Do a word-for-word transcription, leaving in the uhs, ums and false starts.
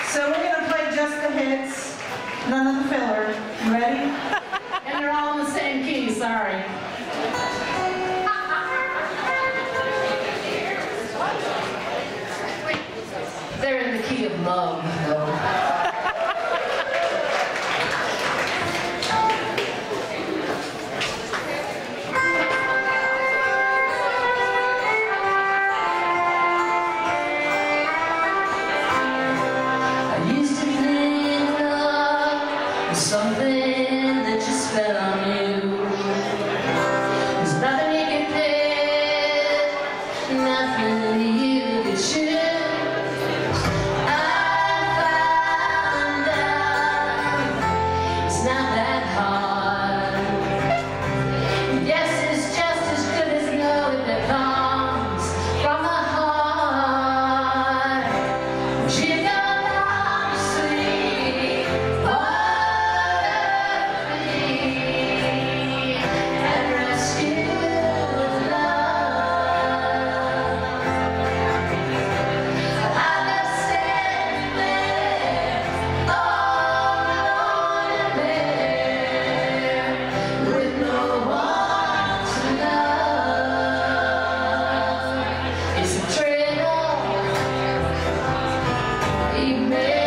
So we're going to play just the hits, none of the filler. You ready? And they're all in the same key, sorry. They're in the key of love, though. Something that just fell on you. There's nothing you can pick, nothing you can choose. I found out it's not that hard. Yes, it's just as good as knowing that comes from the heart. You got long sleep. Amen.